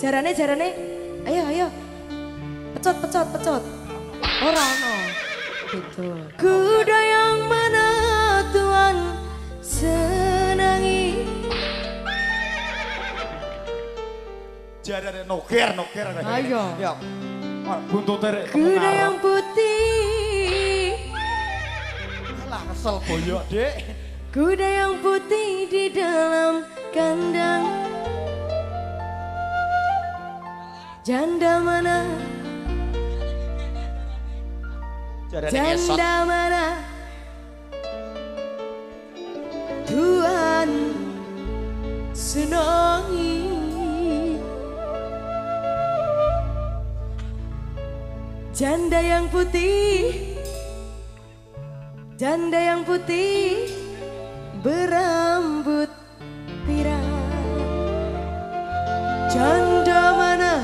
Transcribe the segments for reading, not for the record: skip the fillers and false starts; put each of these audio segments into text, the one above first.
Jarane, ayo, ayo. Pecot. Ora ono. Gitu. Kuda yang mana Tuhan senangi. Jarane noker. Ayo. Ya. Buntute. Kuda yang putih. Lah kesel boyok, Dek. Kuda yang putih di dalam kandang. Janda mana? Janda mana? Tuhan senangi. Janda yang putih berambut pirang. Janda mana?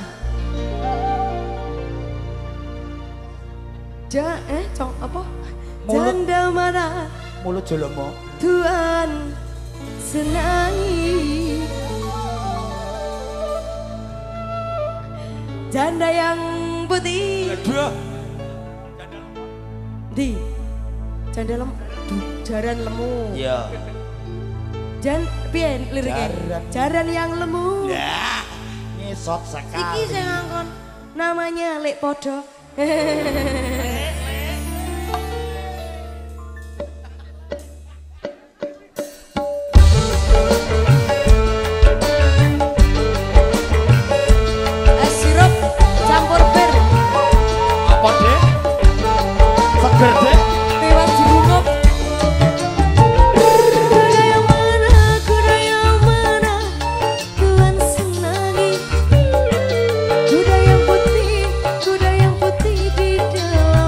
Apa? Janda mana? Mulut jolomo. Tuhan senangi. Janda yang putih. Aduh. Di jaran lemu. Iya. Piye liriknya? Jaran yang lemu. Ya. Ngesot sekali. Iki sing ngangkon namanya Lek Podo. Sirup campur bir. Apa, Dek? Seger, Dek. Lewat jeruk. Kuda yang mana Tuhan senangi. Kuda yang putih di dalam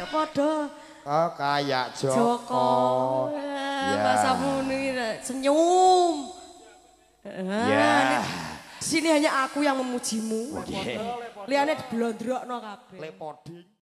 podo. Oh kayak Joko. Joko. Bahasamu ini senyum. Ya. Sini hanya aku yang memujimu. Liane diblondrokno kabeh. Lepoding.